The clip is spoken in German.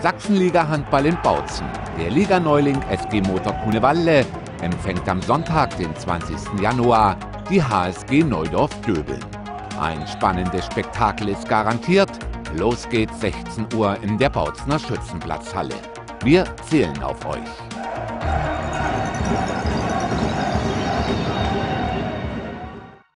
Sachsenliga Handball in Bautzen. Der Liganeuling SG Motor Kuhnewalle empfängt am Sonntag, den 20. Januar, die HSG Neudorf-Döbeln. Ein spannendes Spektakel ist garantiert. Los geht's 16 Uhr in der Bautzener Schützenplatzhalle. Wir zählen auf euch.